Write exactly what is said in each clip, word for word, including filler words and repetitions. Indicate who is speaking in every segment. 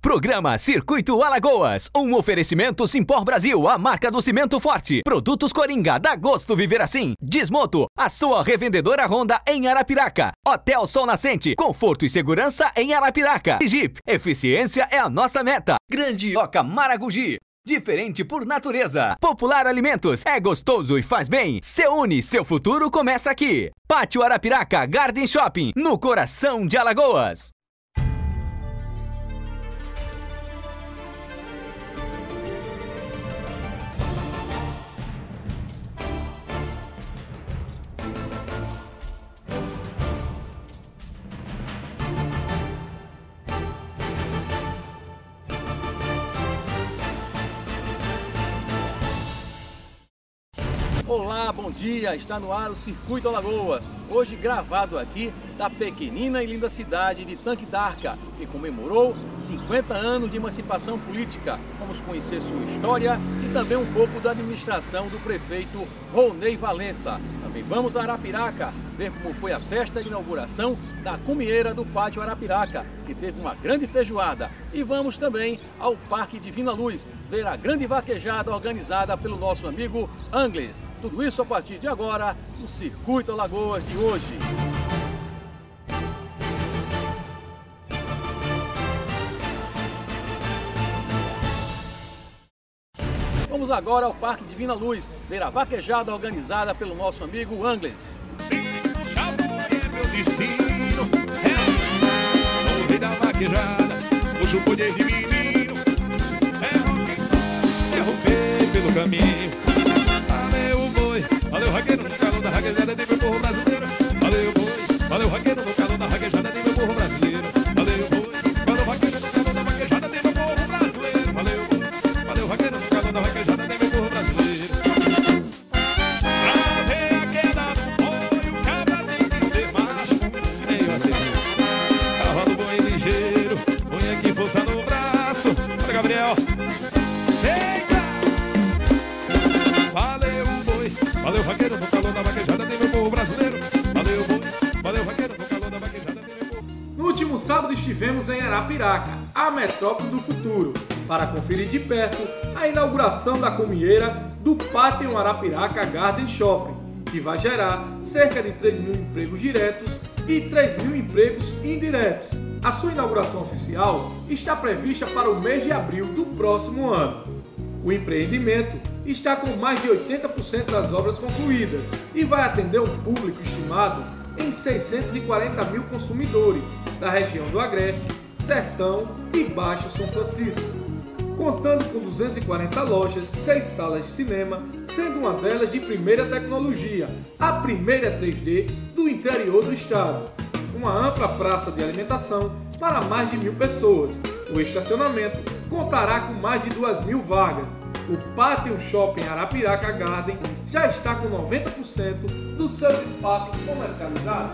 Speaker 1: Programa Circuito Alagoas, um oferecimento Simpor Brasil, a marca do cimento forte. Produtos Coringa, dá gosto viver assim. Desmoto, a sua revendedora Honda em Arapiraca. Hotel Sol Nascente, conforto e segurança em Arapiraca. Jeep, eficiência é a nossa meta. Grandioca Maragogi, diferente por natureza. Popular Alimentos, é gostoso e faz bem. Se une, seu futuro começa aqui. Pátio Arapiraca Garden Shopping, no coração de Alagoas.
Speaker 2: Olá, bom dia! Está no ar o Circuito Alagoas, hoje gravado aqui da pequenina e linda cidade de Tanque d'Arca, que comemorou cinquenta anos de emancipação política. Vamos conhecer sua história e também um pouco da administração do prefeito Ronei Valença. Também vamos a Arapiraca, ver como foi a festa de inauguração da cumieira do Pátio Arapiraca, que teve uma grande feijoada. E vamos também ao Parque Divina Luz, ver a grande vaquejada organizada pelo nosso amigo Angles. Tudo isso a partir de agora no Circuito Alagoas de hoje. Vamos agora ao Parque Divina Luz, ver a vaquejada organizada pelo nosso amigo Angles.
Speaker 3: Sou o rei da vaquejada, puxo o poder de menino, derrubei pelo caminho. Valeu o boi, valeu o raqueiro no calor da raquejada de meu povo brasileiro. Valeu o boi, valeu o raqueiro no calor da raquejada de meu povo brasileiro. Valeu o boi, valeu o raqueiro no calor da vaquejada de meu povo brasileiro. Valeu o boi, valeu o raqueiro no calor da vaquejada de meu povo brasileiro. Pra ver a queda do boi, o cabra tem que ser macho. Meio assim, cavalo boi ligeiro, põe aqui força no braço. Olha, Gabriel. Eita! Valeu o boi, valeu o vaqueiro no calor da vaquejada de meu povo brasileiro. Valeu o boi, valeu o vaqueiro no calor da vaquejada de meu povo.
Speaker 2: No último sábado estivemos em Arapiraca, a metrópole do futuro, para conferir de perto a inauguração da cumieira do Pátio Arapiraca Garden Shopping, que vai gerar cerca de três mil empregos diretos e três mil empregos indiretos. A sua inauguração oficial está prevista para o mês de abril do próximo ano. O empreendimento está com mais de oitenta por cento das obras concluídas e vai atender um público estimado em seiscentos e quarenta mil consumidores da região do Agreste, Sertão e Baixo São Francisco, contando com duzentas e quarenta lojas, seis salas de cinema, sendo uma delas de primeira tecnologia, a primeira três D do interior do estado, uma ampla praça de alimentação para mais de mil pessoas. O estacionamento contará com mais de duas mil vagas. O Pátio Shopping Arapiraca Garden já está com noventa por cento dos seus espaços comercializados.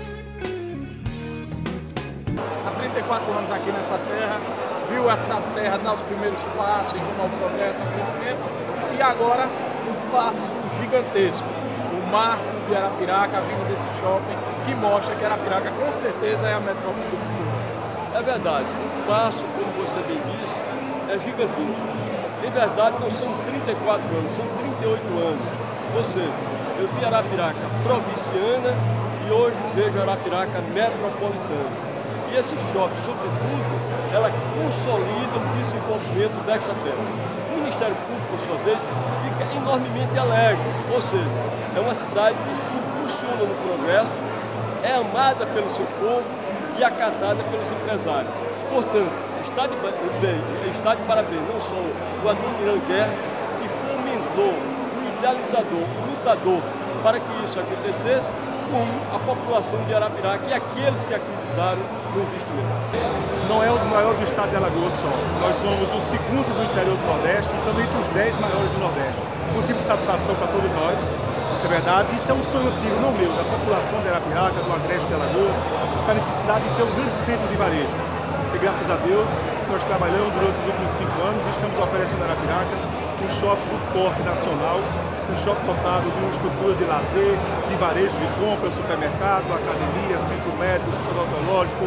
Speaker 2: Há trinta e quatro anos aqui nessa terra, viu essa terra dar os primeiros passos em rumo ao progresso, ao crescimento, e agora um passo gigantesco. O marco de Arapiraca vindo desse shopping, que mostra que Arapiraca com certeza é a metrópole do futuro.
Speaker 4: É verdade, o passo, como você bem disse, é gigantesco. Em verdade, não são trinta e quatro anos, são trinta e oito anos. Ou seja, eu vi Arapiraca provinciana e hoje vejo Arapiraca metropolitana. E esse shopping, sobretudo, ela consolida o desenvolvimento desta terra. O Ministério Público, por sua vez, fica enormemente alegre. Ou seja, é uma cidade que se impulsiona no progresso, é amada pelo seu povo e acatada pelos empresários. Portanto, está de, bem, está de parabéns não só o Antônio Miranda Guerra, que fomentou, o idealizador, o lutador para que isso acontecesse, como a população de Arapiraca e aqueles que acreditaram no investimento.
Speaker 5: Não é o maior do estado de Alagoas só, nós somos o segundo do interior do Nordeste e também dos dez maiores do Nordeste. Motivo de satisfação para todos nós, é verdade, isso é um sonho antigo, não meu, da população de Arapiraca, do Agreste de Alagoas, a necessidade de ter um grande centro de varejo. E graças a Deus, nós trabalhamos durante os últimos cinco anos e estamos oferecendo a Arapiraca um shopping do porte nacional, um shopping dotado de uma estrutura de lazer, de varejo de compra, supermercado, academia, centro médico, centro odontológico,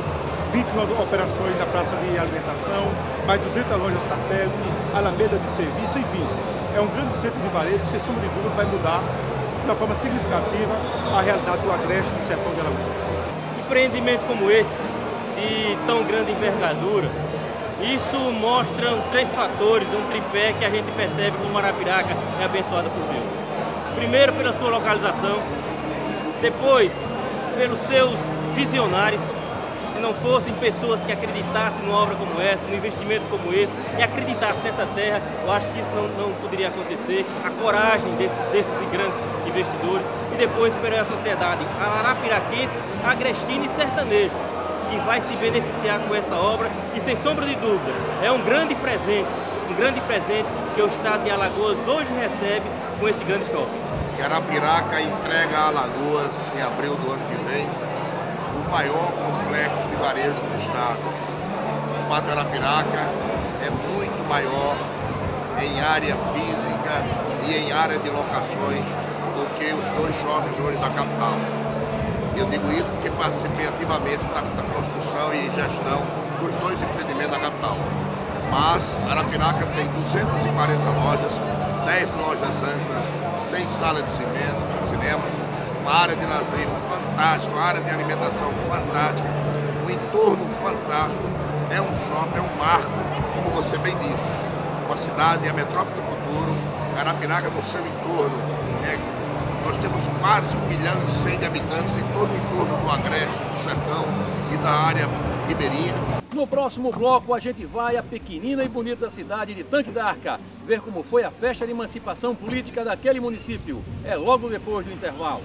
Speaker 5: vinte operações na praça de alimentação, mais duzentas lojas satélite, alameda de serviço, enfim. É um grande centro de varejo que, sem sombra de dúvida, vai mudar de uma forma significativa a realidade do agreste do sertão de Alagoas.
Speaker 6: Empreendimento como esse, de tão grande envergadura, isso mostra três fatores, um tripé que a gente percebe como Arapiraca é abençoada por Deus. Primeiro, pela sua localização, depois, pelos seus visionários. Se não fossem pessoas que acreditassem numa obra como essa, num investimento como esse, e acreditassem nessa terra, eu acho que isso não, não poderia acontecer. A coragem desse, desses grandes investidores e depois pela sociedade arapiraquense, agrestina e sertaneja, que vai se beneficiar com essa obra e, sem sombra de dúvida, é um grande presente, um grande presente que o estado de Alagoas hoje recebe com esse grande shopping.
Speaker 7: E Arapiraca entrega a Alagoas, em abril do ano que vem, o maior complexo de varejo do estado. O Pátio Arapiraca é muito maior em área física e em área de locações do que os dois shoppings hoje da capital. Eu digo isso porque participei ativamente da, da construção e gestão dos dois empreendimentos da capital. Mas Arapiraca tem duzentas e quarenta lojas, dez lojas amplas, cem salas de cimento, cinema, uma área de lazer fantástica, uma área de alimentação fantástica, um entorno fantástico. É um shopping, é um marco, como você bem disse. Uma cidade, a metrópole do futuro, Arapiraca no seu entorno. É, nós temos quase um milhão e cem de habitantes em todo o entorno do Agreste, do Sertão e da área ribeirinha.
Speaker 2: No próximo bloco, a gente vai à pequenina e bonita cidade de Tanque da Arca, ver como foi a festa de emancipação política daquele município. É logo depois do intervalo.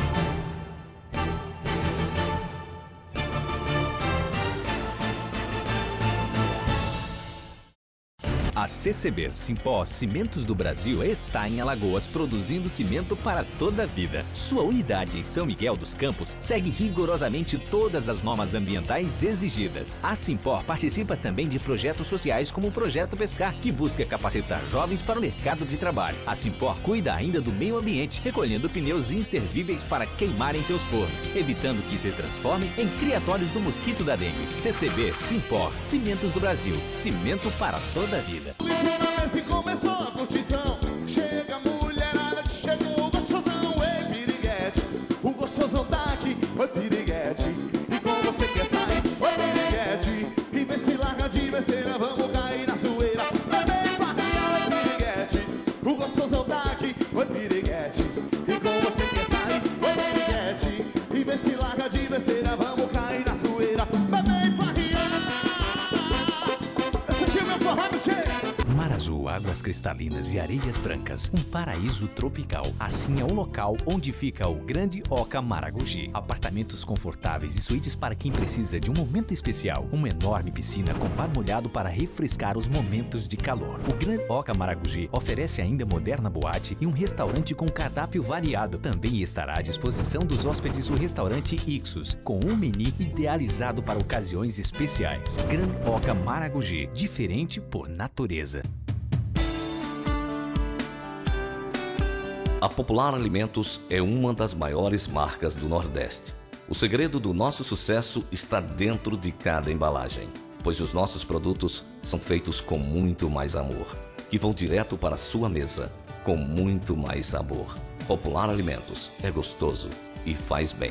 Speaker 1: A C C B Simpó Cimentos do Brasil está em Alagoas, produzindo cimento para toda a vida. Sua unidade em São Miguel dos Campos segue rigorosamente todas as normas ambientais exigidas. A Simpó participa também de projetos sociais como o Projeto Pescar, que busca capacitar jovens para o mercado de trabalho. A Simpó cuida ainda do meio ambiente, recolhendo pneus inservíveis para queimarem seus fornos, evitando que se transformem em criatórios do mosquito da dengue. C C B Simpó Cimentos do Brasil, cimento para toda a vida.
Speaker 8: E começou a curtição. Chega a mulherada que chegou o gostosão. Ei, piriguete, o gostosão tá aqui. Oi, piriguete, e com você quer sair. Oi, piriguete, e vê se larga de besteira. Vamos cair na zoeira. Bebê e barriga, oi, piriguete, o gostosão tá aqui. Oi, piriguete, e com você quer sair. Oi, piriguete, e vê se larga de besteira. Vamos cair na zoeira. Bebê e barriga. Esse aqui é o meu forró, tchê.
Speaker 1: Mar azul, águas cristalinas e areias brancas. Um paraíso tropical. Assim é um local onde fica o Grande Oca Maragogi. Apartamentos confortáveis e suítes para quem precisa de um momento especial. Uma enorme piscina com bar molhado para refrescar os momentos de calor. O Grande Oca Maragogi oferece ainda moderna boate e um restaurante com cardápio variado. Também estará à disposição dos hóspedes o restaurante Ixos, com um menu idealizado para ocasiões especiais. Grande Oca Maragogi, diferente por natureza.
Speaker 9: A Popular Alimentos é uma das maiores marcas do Nordeste. O segredo do nosso sucesso está dentro de cada embalagem, pois os nossos produtos são feitos com muito mais amor, que vão direto para a sua mesa, com muito mais sabor. Popular Alimentos é gostoso e faz bem.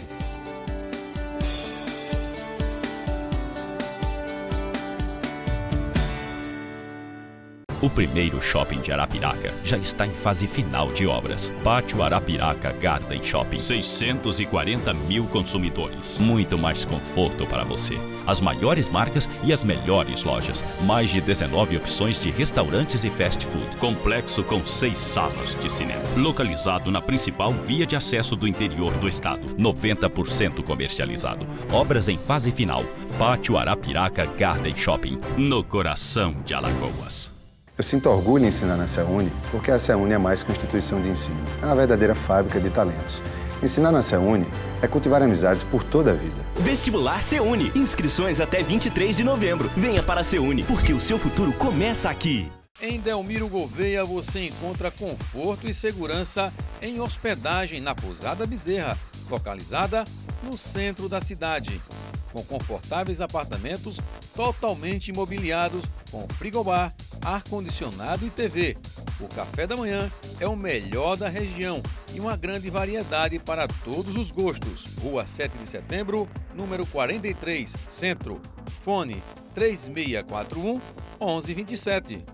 Speaker 10: O primeiro shopping de Arapiraca já está em fase final de obras. Pátio Arapiraca Garden Shopping. seiscentos e quarenta mil consumidores. Muito mais conforto para você. As maiores marcas e as melhores lojas. Mais de dezenove opções de restaurantes e fast food. Complexo com seis salas de cinema. Localizado na principal via de acesso do interior do estado. noventa por cento comercializado. Obras em fase final. Pátio Arapiraca Garden Shopping. No coração de Alagoas.
Speaker 11: Eu sinto orgulho em ensinar na CEUNI, porque a CEUNI é mais que uma instituição de ensino, é uma verdadeira fábrica de talentos. Ensinar na CEUNI é cultivar amizades por toda a vida.
Speaker 12: Vestibular CEUNI. Inscrições até vinte e três de novembro. Venha para a CEUNI, porque o seu futuro começa aqui.
Speaker 2: Em Delmiro Gouveia você encontra conforto e segurança em hospedagem na Pousada Bezerra, localizada no centro da cidade.
Speaker 13: com confortáveis apartamentos totalmente imobiliados, com frigobar, ar-condicionado e T V. O café da manhã é o melhor da região e uma grande variedade para todos os gostos. Rua sete de Setembro, número quarenta e três, Centro. Fone três seis quatro um, onze vinte e sete.